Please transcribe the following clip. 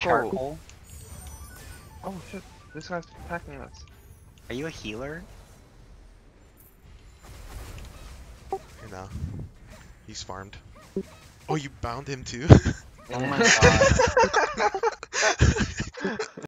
charcoal. Oh shit, this guy's attacking us. Are you a healer? Here now. He's farmed. Oh, you bound him too? Oh my god.